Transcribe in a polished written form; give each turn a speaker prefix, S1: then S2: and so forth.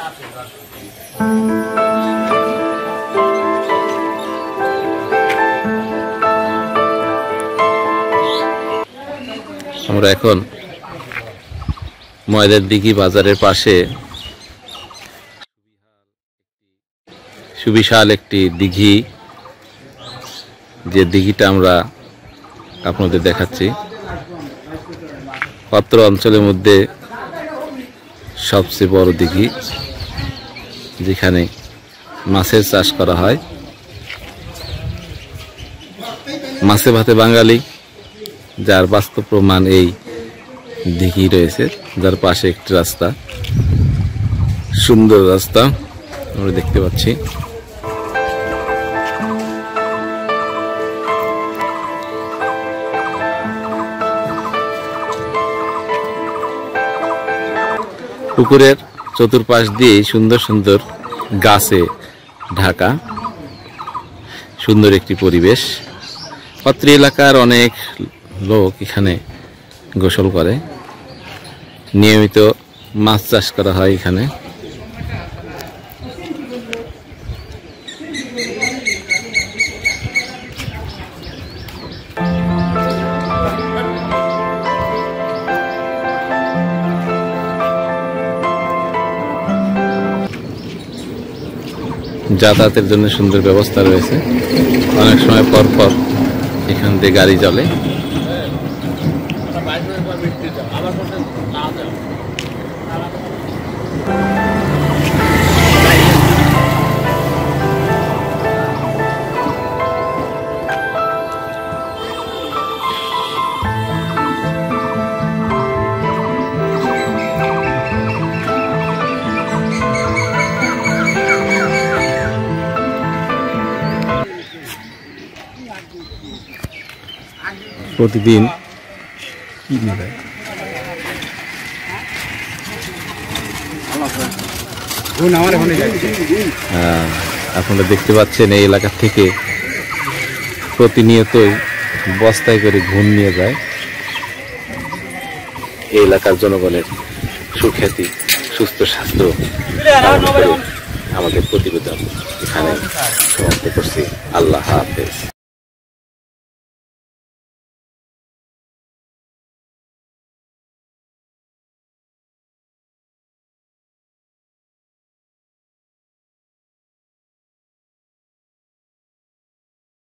S1: আমরা এখন ময়দার দিঘি বাজারের পাশে সুবিশাল একটি দিঘি, যে দিঘিটা আমরা আপনাদের দেখাচ্ছি, পাত্র অঞ্চলের মধ্যে সবচেয়ে বড় দিঘি, যেখানে মাছের চাষ করা হয়। মাছে ভাতে বাঙালি, যার বাস্তব প্রমাণ এই দিঘি রয়েছে, যার পাশে একটি রাস্তা, সুন্দর রাস্তা আমরা দেখতে পাচ্ছি। পুকুরের চতুর্পাশ দিয়ে সুন্দর সুন্দর গাছে ঢাকা সুন্দর একটি পরিবেশ। অত্র এলাকার অনেক লোক এখানে গোসল করে, নিয়মিত মাছ চাষ করা হয় এখানে। যাতায়াতের জন্য সুন্দর ব্যবস্থা রয়েছে, অনেক সময় পর পর এখান দিয়ে গাড়ি চলে। প্রতিদিন আপনারা দেখতে পাচ্ছেন এই এলাকা থেকে প্রতিনিয়তই বস্তায় করে ঘুম নিয়ে যায়। এই এলাকার জনগণের সুখ্যাতি, সুস্থ স্বাস্থ্য কামনা করে আমাদের প্রতিবেদন এখানে সমাপ্ত করছি। আল্লাহ হাফেজ।